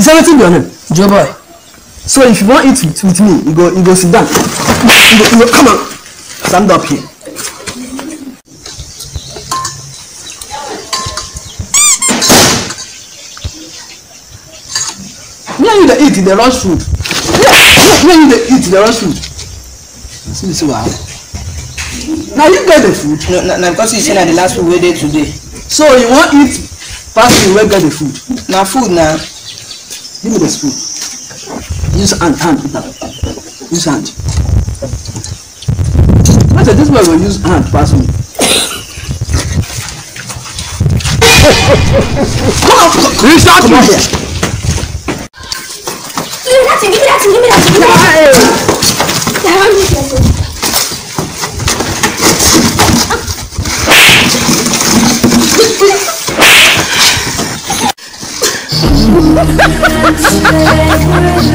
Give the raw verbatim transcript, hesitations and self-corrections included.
Is everything your name? Joe boy. So if you want eat with, with me, you go you go sit down. You go, you go come on. Stand up here. Me and you dey eat the rush food. Me and you dey eat the rush food. See me see what happen. Now you get the food. No, no, no, because you say na the last food we dey today. So you want eat pass me wey get the food. Na food na. Give me the spoon. Use hand, hand, hand. Use hand. I said this boy will use hand pass me. Come on, you start come on here. Give me that thing, give me that thing, give me that thing. Yeah, I want this.